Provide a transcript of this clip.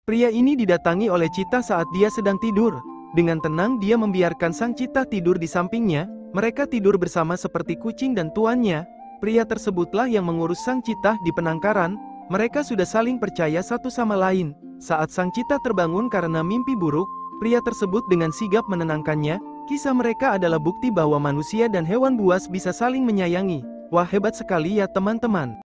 Pria ini didatangi oleh Cheetah saat dia sedang tidur. Dengan tenang dia membiarkan sang Cheetah tidur di sampingnya. Mereka tidur bersama seperti kucing dan tuannya. Pria tersebutlah yang mengurus sang Cheetah di penangkaran. Mereka sudah saling percaya satu sama lain. Saat sang Cheetah terbangun karena mimpi buruk, pria tersebut dengan sigap menenangkannya. Kisah mereka adalah bukti bahwa manusia dan hewan buas bisa saling menyayangi. Wah, hebat sekali ya teman-teman.